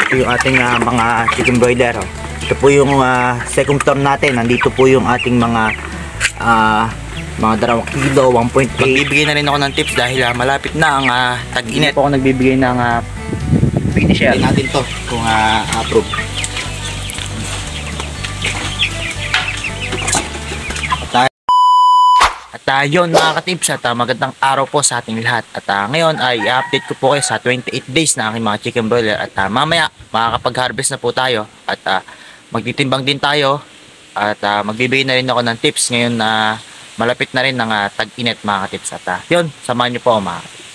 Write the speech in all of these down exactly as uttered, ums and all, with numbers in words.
ito yung ating uh, mga chicken broiler. Oh. Ito po yung uh, second floor natin. Nandito po yung ating mga uh, mga dalawang kilo, one point eight. Magbibigay na rin ako ng tips dahil uh, malapit na ang uh, tag-init. Hindi po ako nagbibigay ng uh, finisher. Tingnan natin to kung uh, approve. At uh, yun mga katips, at uh, magandang araw po sa ating lahat. At uh, ngayon ay i-update ko po kayo sa twenty-eight days na aking mga chicken broiler. At uh, mamaya makakapag-harvest na po tayo. At uh, magtitimbang din tayo. At uh, magbibigay na rin ako ng tips ngayon na malapit na rin ng uh, tag-init mga katips. At uh, yun, samahan nyo po mga katips.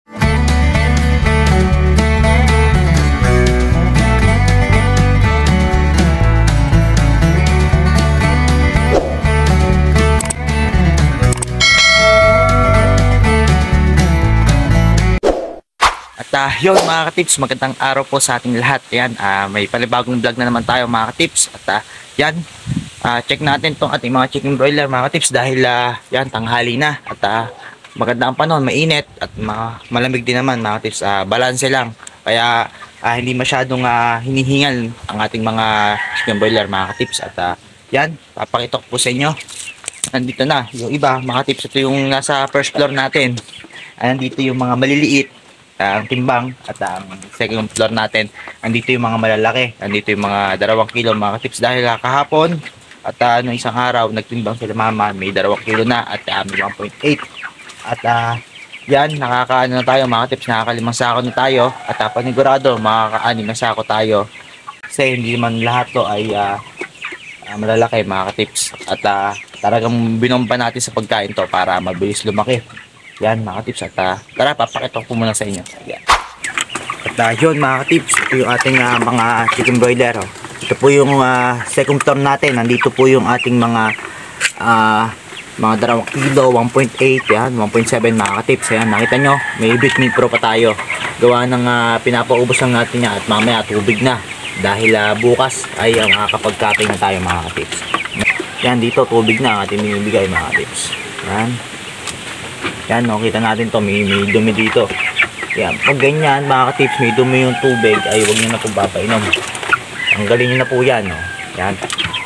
At uh, yun mga katips, magandang araw po sa ating lahat. Yan, uh, may palibagong vlog na naman tayo mga katips. At uh, yan, uh, check natin tong ating mga chicken broiler mga katips dahil uh, yan, tanghali na. At uh, maganda ang panahon, mainit at ma malamig din naman mga katips. Uh, balanse lang, kaya uh, hindi masyadong uh, hinihingal ang ating mga chicken broiler mga katips. At uh, yan, papakita ko po sa inyo. Nandito na, yung iba mga katips, ito yung nasa first floor natin. Uh, nandito yung mga maliliit, ang uh, timbang, at ang uh, second floor natin andito yung mga malalaki, andito yung mga dalawang kilo mga tips dahil uh, kahapon at uh, no isang araw nagtimbang sila mama, may dalawang kilo na at uh, may one point eight at uh, yan, nakakaano na tayo mga tips, nakakalimang sako na tayo at uh, panigurado makakaanim na sako tayo kasi hindi man lahat to ay uh, uh, malalaki mga tips at uh, talagang binomba natin sa pagkain to para mabilis lumaki. Yan mga tips at uh, tara, papakita ko muna sa inyo. Yan. At uh, yun mga tips, ito yung ating uh, mga chicken broiler. Oh. Ito po yung uh, second floor natin. Nandito po yung ating mga uh, mga dalawang kilo, one point eight, yan, one point seven mga tips. Yan, nakita nyo, may Bitmin Pro pa tayo. Gawa ng uh, pinapaubos lang natin yan at mamaya tubig na. Dahil uh, bukas ay uh, makakapag-cutting na tayo mga tips. Yan, dito tubig na ang ating binibigay mga tips. Yan. Yan, no, kita natin to, may, may dumi dito. Yan, pag ganyan mga katips, may dumi yung tubig, ay huwag nyo na po papainom. Ang galing nyo na po yan, no. Yan.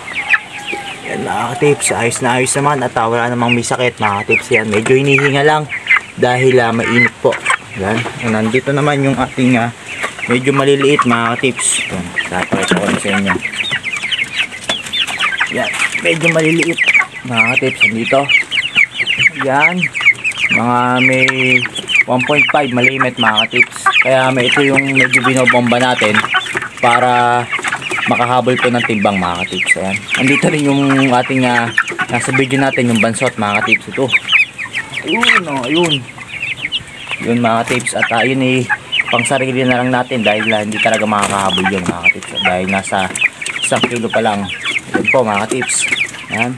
Yan mga katips, ayos na ayos naman at uh, wala namang may sakit mga katips. Yan, medyo hinihinga lang dahil uh, mainit po. Yan, nandito naman yung ating uh, medyo maliliit mga katips. Yan, tapakita ko na sa inyo. Yan, medyo maliliit mga katips, nandito. Yan. Mga may one point five malimit mga tips. Kaya may ito yung medyo binobomba natin para makahabol po ng timbang mga tips. Ayan. Andito rin yung ating uh, nasa video natin yung bansot mga tips. Ito. Ayun, oh, ayun. Yun mga tips. At uh, yun eh, pang sarili na lang natin dahil uh, hindi talaga makakahabol yun mga tips. Dahil nasa isang kilo pa lang. Yun po mga tips. Ayan.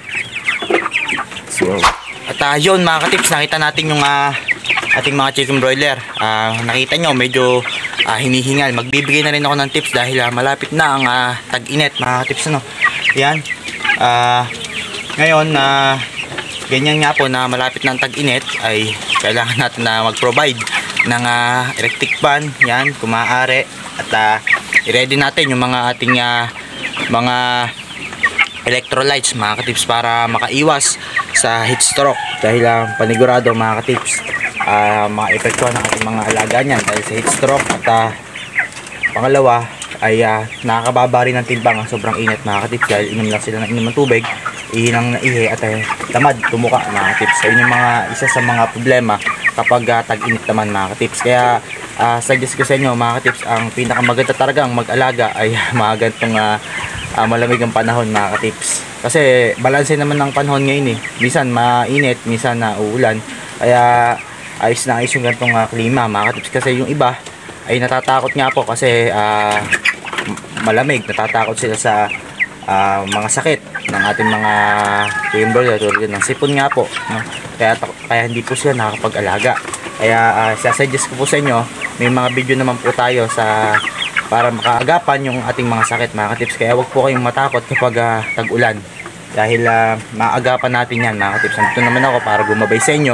So, at uh, yun mga katips, nakita natin yung uh, ating mga chicken broiler. Uh, nakita nyo medyo uh, hinihingal. Magbibigay na rin ako ng tips dahil uh, malapit na ang uh, tag-init mga katips. Ano? Yan. Uh, ngayon, uh, ganyan nga po na malapit na ang tag-init ay kailangan natin na mag-provide ng uh, electric fan. Yan, kung maaari. At uh, i-ready natin yung mga ating uh, mga electrolytes mga katips para makaiwas sa heat stroke dahil ang uh, panigurado mga katips uh, mga epekto ng ating mga alaga niyan dahil sa heat stroke at uh, pangalawa ay uh, nakakababa rin ng timbang ang sobrang init mga katips dahil inom lang sila ng inom ng tubig, ihinang na ihi at uh, tamad tumuka mga katips. So yun yung mga isa sa mga problema kapag uh, tag-init naman mga katips. Kaya uh, suggest ko sa inyo mga katips, ang pinakamaganda talagang mag-alaga ay mga gantong uh, Uh, malamig ang panahon mga katips kasi balanse naman ng panahon ngayon eh, minsan mainit, minsan na uulan, kaya ayos na ayos yung ganitong uh, klima mga katips kasi yung iba ay natatakot nga po kasi uh, malamig, natatakot sila sa uh, mga sakit ng ating mga chicken broiler tulad ng sipon nga po, no? kaya, kaya hindi po sila nakakapag-alaga, kaya uh, sasuggest ko po sa inyo, may mga video naman po tayo sa para makaagapan yung ating mga sakit mga katips. Kaya wag po kayong matakot kapag uh, tag-ulan dahil uh, maagapan natin yan mga katips. Nandito naman ako para gumabay sa inyo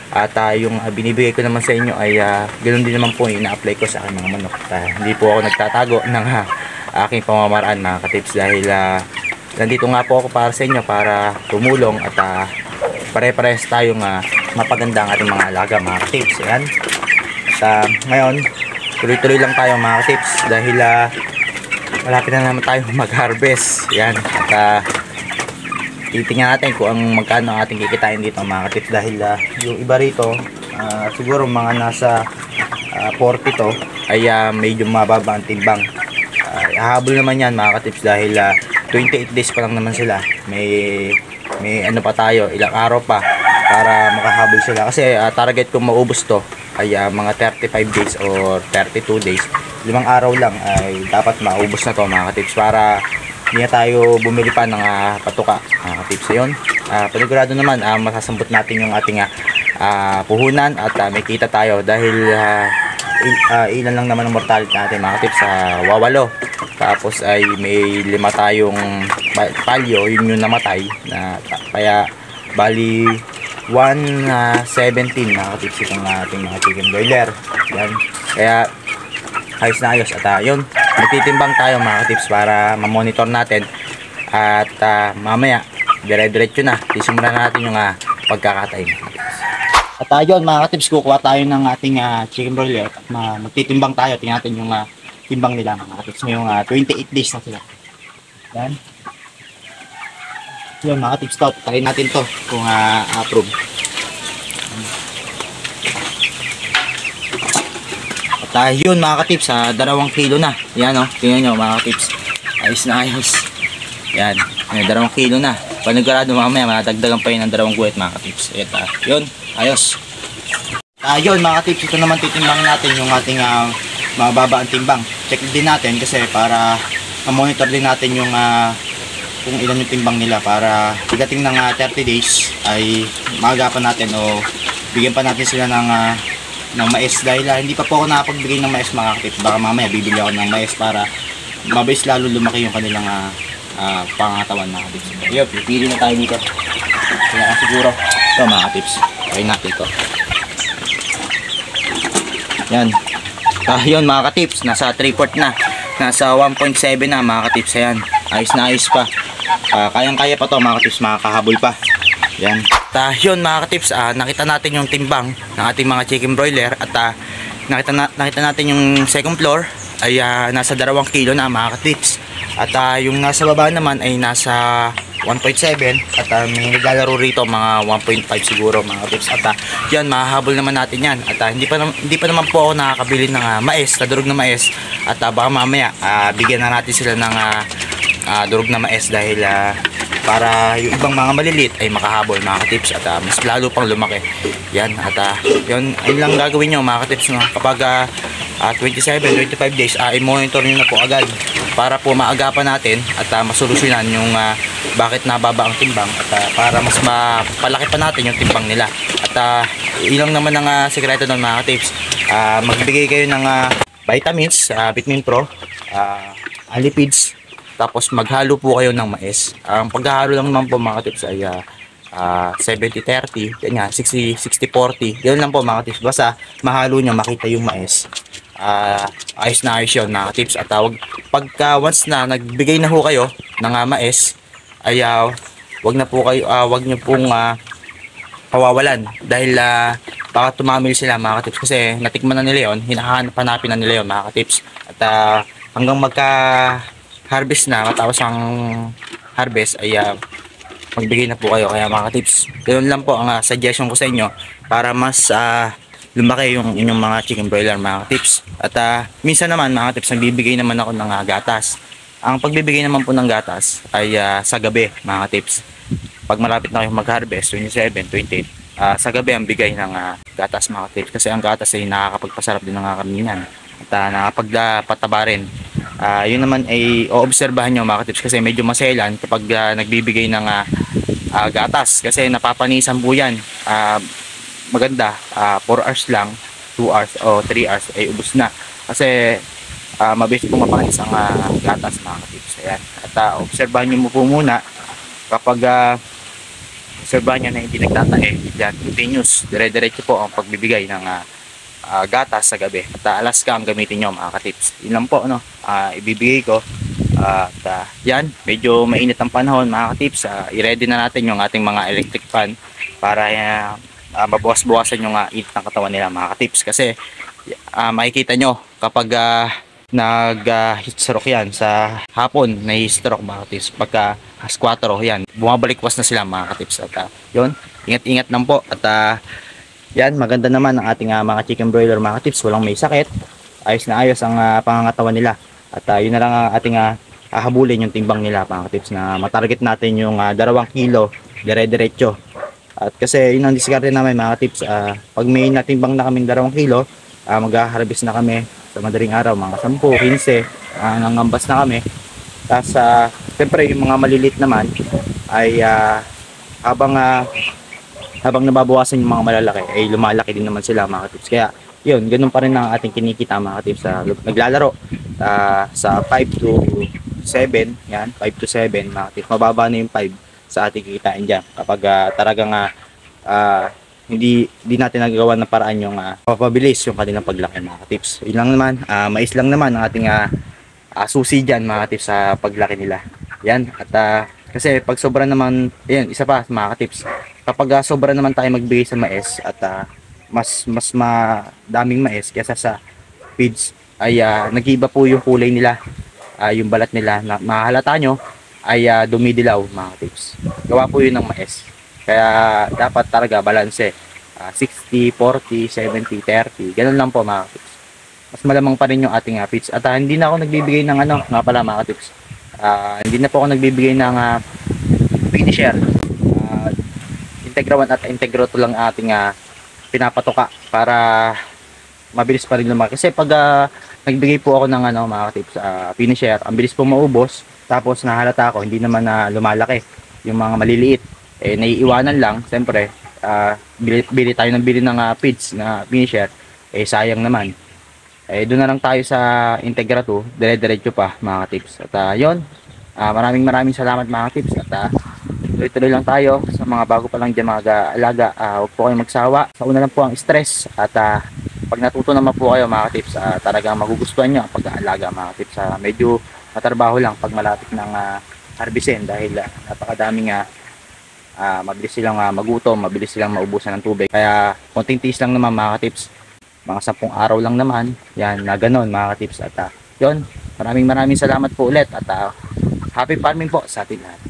At uh, yung uh, binibigay ko naman sa inyo ay uh, ganoon din naman po yung ina-apply ko sa aking mga manok. Uh, hindi po ako nagtatago ng uh, aking pamamaraan mga katips, dahil uh, nandito nga po ako para sa inyo, para tumulong at uh, pare-pares tayong uh, mapaganda ang ating mga alaga mga katips. Ayan. At uh, ngayon, tuloy-tuloy lang tayo mga katips, dahil uh, malapit na naman tayo mag-harvest. Ayan. At uh, titingnan natin kung ang magkano ang ating kikitain dito mga katips, dahil uh, yung iba rito uh, siguro mga nasa uh, forty to ay uh, medyo mababa ang timbang. Uh, hahabol naman yan mga katips, dahil uh, twenty-eight days pa lang naman sila. May may ano pa tayo, ilang araw pa para makahabol sila, kasi uh, target kong maubos to ay uh, mga thirty-five days or thirty-two days. Limang araw lang ay dapat maubos na to mga katips, para hindi na tayo bumili pa ng uh, patuka mga katips. Yun, uh, panigurado naman uh, masasambot natin yung ating uh, uh, puhunan at uh, may kita tayo, dahil uh, il, uh, ilan lang naman ang mortality natin mga katips, uh, wawalo. Tapos ay may lima tayong palyo, yun yung namatay na, kaya bali one seventeen mga katips itong ating mga chicken broiler. Yan, kaya ayos na ayos. At uh, yun, magtitimbang tayo mga katips para ma-monitor natin, at uh, mamaya dire-diretso na sisimulan natin yung uh, pagkakatay mga katips. At uh, yun mga katips, kukuha tayo ng ating uh, chicken broiler at uh, magtitimbang tayo. Tingnan natin yung uh, timbang nila mga katips ngayong uh, twenty-eight days na sila. Yan. Yun mga katips, to try natin to kung uh, approve. At uh, yun mga katips, uh, dalawang kilo na. Yan o, oh, tingnan nyo mga katips, ayos na ayos. Yan, yan dalawang kilo na. Panigurado mamaya madagdagan pa yun ng dalawang guwet mga katips. At uh, yun, ayos. Uh, yun mga katips, ito naman titimbang natin yung ating uh, mababa ang timbang. Check din natin kasi para ma-monitor din natin yung uh, kung ilan yung timbang nila, para pagdating ng uh, thirty days ay maagapan natin o bigyan pa natin sila ng uh, ng mais, dahil uh, hindi pa po ako nakapagbigay ng mais mga katips. Baka mamaya bibili ako ng mais para mabilis lalo lumaki yung kanilang uh, uh, pangatawan mga katips. Yun, pipili na tayo dito. Kaya siguro ito mga katips, try natin ito. Yan. Ah, yun mga katips, nasa three fourths na, nasa one point seven na mga katips. Ayan, ayos na ayos pa. Ah, kayang kaya pa to mga katips, makakahabol pa. Yan. At uh, yun mga katips, uh, nakita natin yung timbang ng ating mga chicken broiler, at uh, nakita, na, nakita natin yung second floor ay uh, nasa dalawang kilo na mga katips. At uh, yung nasa baba naman ay nasa one point seven, at uh, may naglalaro rito mga one point five siguro mga katips. At uh, yan, mahahabol naman natin yan. At uh, hindi, pa, hindi pa naman po ako nakakabili ng uh, mais, na durog na mais. At uh, baka mamaya uh, bigyan na natin sila ng uh, uh, durog na mais, dahil uh, para yung ibang mga maliliit ay makahabol mga katips, at uh, mas lalo pang lumaki. Yan, at uh, yun, ayun lang gagawin nyo mga katips, no? Kapag uh, uh, twenty-seven, twenty-five days, uh, i-monitor nyo na po agad para po maagapan natin at uh, masolusyonan yung uh, bakit nababa ang timbang, at uh, para mas mapalaki pa natin yung timbang nila. At uh, ilang naman ang uh, sekreto ng mga katips, uh, magbigay kayo ng uh, vitamins, uh, Vitamin Pro, uh, lipids, tapos maghalo po kayo ng mais. Ang paghahalo lang naman po mga katips ay uh, uh, seventy thirty, ganyan, sixty sixty forty. Yan lang po mga katips. Basta mahalo nyo, makita yung mais. Uh, ayos na ayos yun mga katips. At uh, wag, pagka once na nagbigay na ho kayo ng uh, mais, ay uh, wag na po kayo, uh, wag nyo pong uh, pawawalan, dahil uh, baka tumamil sila mga katips, kasi natikman na nila yun, hinahanap-hanapin na nila yun mga katips. At uh, hanggang magka harvest na, matapos ang harvest ay uh, magbigay na po kayo. Kaya mga tips, ganoon lang po ang uh, suggestion ko sa inyo para mas uh, lumaki yung inyong mga chicken broiler mga tips. At uh, minsan naman mga tips, nagbibigay naman ako ng uh, gatas. Ang pagbibigay naman po ng gatas ay uh, sa gabi mga tips. Pag malapit na kayong mag-harvest, twenty-seven, twenty-eight, uh, sa gabi ang bigay ng uh, gatas mga tips, kasi ang gatas ay nakakapagpasarap din ng uh, karninan at uh, nakakapagpataba rin. Uh, yun naman ay oobserbahan nyo mga katips, kasi medyo maselan kapag uh, nagbibigay ng uh, uh, gatas, kasi napapanisan po yan. Uh, maganda, uh, four hours lang, two hours o three hours ay ubos na, kasi uh, mabilis po mapanis ang uh, gatas mga katips. Ayan. At uh, obserbahan nyo mo po muna kapag uh, maobserbahan nyo na hindi nagtatae. Yan, continuous, dire-diretso po ang pagbibigay ng ah, ah, gatas sa gabi. At ah, Alaska ang gamitin nyo mga katips. Yun lang po, no? Ah, ibibigay ko. Ah, at ah, yan, medyo mainit ang panahon mga katips. Ah, i-ready na natin yung ating mga electric fan para uh, uh, mabawas-bawasan yung uh, init ng katawan nila mga katips. Kasi uh, makikita nyo kapag uh, nag uh, heat stroke yan sa hapon, na heat stroke mga katips, pagka as kwatro yan, bumabalikwas na sila mga katips. At uh, yun, ingat-ingat lang po. At uh, yan, maganda naman ang ating uh, mga chicken broiler mga katips, walang may sakit, ayos na ayos ang uh, pangangatawan nila. At uh, yun na lang ang ating uh, hahabulin yung timbang nila mga katips, na matarget natin yung uh, dalawang kilo dire-diretso. At kasi yun ang diskarte namin mga katips, uh, pag may natimbang na kaming dalawang kilo, uh, mag-harvest na kami sa madaling araw, mga sampu, quince, uh, nangambas na kami. Tapos uh, siyempre yung mga malilit naman ay uh, habang uh, habang nababawasan yung mga malalaki ay lumalaki din naman sila mga katips. Kaya yun, ganun pa rin ang ating kinikita mga katips sa uh, naglalaro uh, sa five to seven, yan, five to seven mga katips. Mababa na yung five sa ating kikitain dyan kapag uh, talagang uh, uh, hindi, hindi natin nagagawa ng paraan yung uh, papabilis yung kanilang paglaki mga katips. Yun lang naman, uh, mais lang naman ang ating uh, uh, susi dyan mga katips sa paglaki nila. Yan, at uh, kasi pag sobra naman, yan, isa pa mga katips, kapag uh, sobra naman tayo magbigay sa mais at uh, mas mas madaming mais kaysa sa feeds, ay uh, nag-iba po yung kulay nila, uh, yung balat nila, na mahalata nyo ay uh, dumidilaw mga tips. Gawa po yun ng mais. Kaya dapat talaga balanse, uh, sixty, forty, seventy, thirty, ganun lang po mga tips. Mas malamang pa rin yung ating uh, feeds. At uh, hindi na ako nagbibigay ng ano, nga pala mga tips, uh, hindi na po ako nagbibigay ng uh, finisher. uh, Integra one at Integra two lang ating uh, pinapatoka para mabilis pa rin lumaki. Kasi pag uh, nagbigay po ako ng ano mga tips, uh, finisher, ang bilis po maubos. Tapos nahalata ako hindi naman na lumalaki yung mga maliliit, eh naiiwanan lang. Siyempre uh, bili, bili tayo ng bili ng uh, feeds na finisher, eh sayang naman. Eh doon na lang tayo sa Integra two, dire-diretso pa mga tips. At uh, yun, uh, maraming maraming salamat mga tips. At uh, tuloy-tuloy lang tayo sa mga bago pa lang dyan mga alaga. Uh, huwag po kayong magsawa. Sa una lang po ang stress. At uh, pag natuto naman po kayo mga tips, uh, talagang magugustuhan nyo ang pag-aalaga mga tips. Uh, medyo matrabaho lang pag malapit ng uh, harvestin dahil uh, napakadaming uh, uh, mabilis silang uh, magutom, mabilis silang maubusan ng tubig. Kaya konting tiis lang naman mga tips, mga sampung araw lang naman yan na ganon mga tips. At uh, yun, maraming maraming salamat po ulit. At uh, happy farming po sa atin lahat.